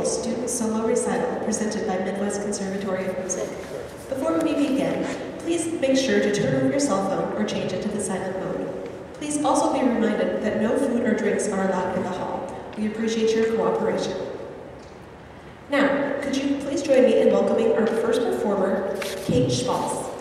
annual student solo recital presented by Midwest Conservatory of Music. Before we begin, please make sure to turn off your cell phone or change it to the silent mode. Please also be reminded that no food or drinks are allowed in the hall. We appreciate your cooperation. Now, could you please join me in welcoming our first performer, Kate Schmalz.